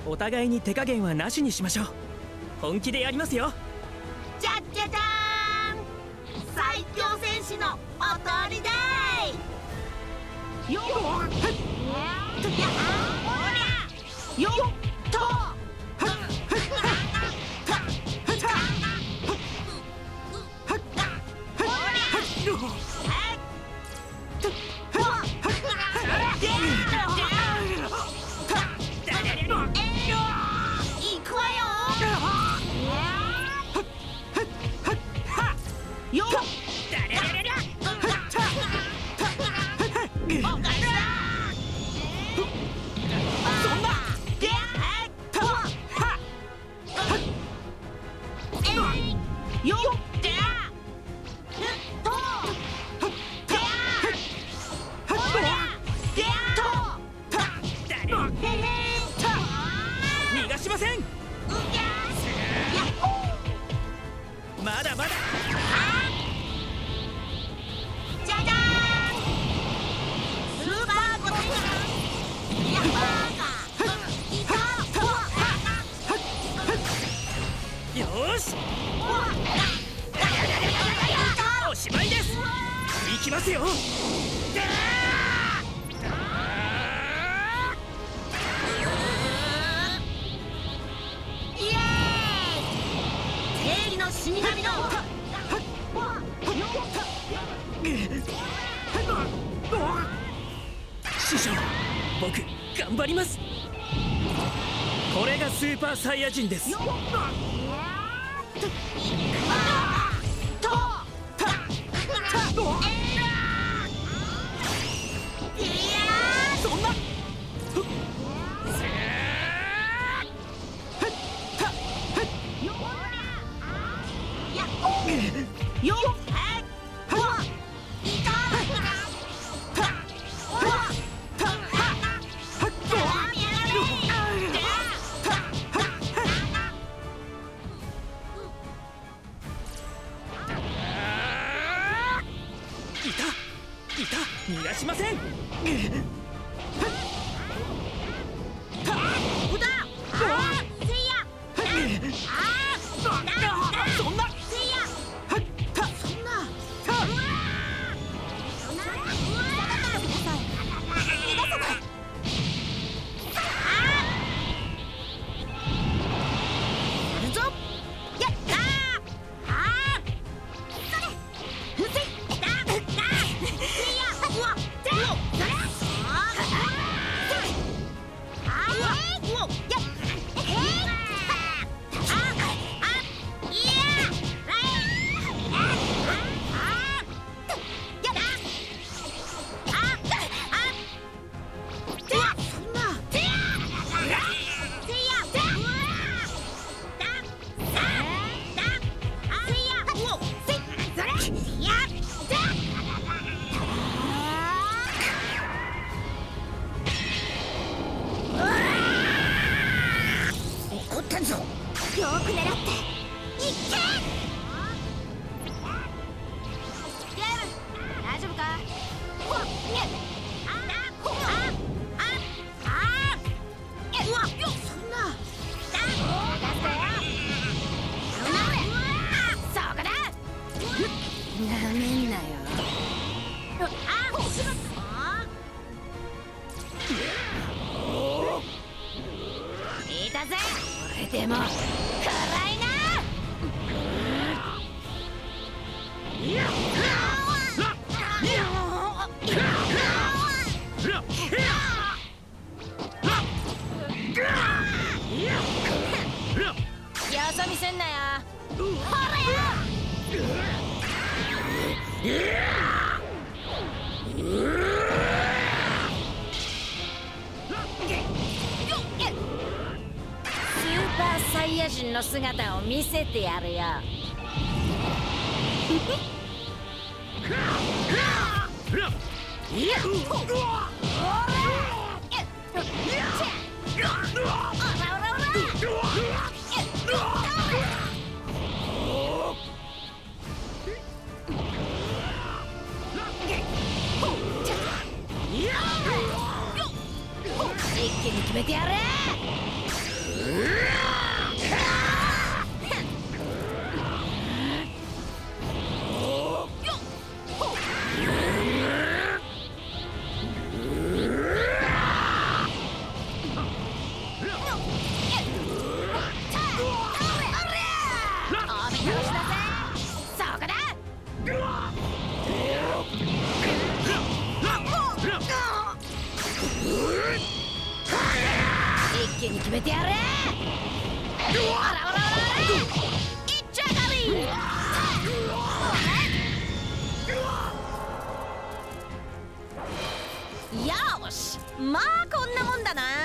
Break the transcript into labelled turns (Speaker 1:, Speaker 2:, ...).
Speaker 1: お互いに手加減はなしにしましょう。本気でやりますよ。
Speaker 2: じゃっじゃじゃーん、最強戦士のおとりだいよっよっと
Speaker 1: 逃がしません。まだまだ。
Speaker 2: じゃじゃーん、スーパーゴテンやっばーかいた
Speaker 1: よーし、おしまいです。行きますよ。
Speaker 2: イエーイ、正義の死神の
Speaker 1: 師匠、僕頑張ります。これがスーパーサイヤ人です。
Speaker 2: そんなよっ
Speaker 1: いた、逃がしません。そんなよく狙っていっけ。ゲーム大丈夫か。そんなそこだ。なめんなよ。いたぜ。これでも辛いな。よそ見すんなよ。ほらスーパーサイヤ人の姿を見せてやるよ。一気に決めてやれ。
Speaker 2: 一気に決めてやれ。あらあらあらあら、いっちゃがり。よーし、まあこんなもんだな。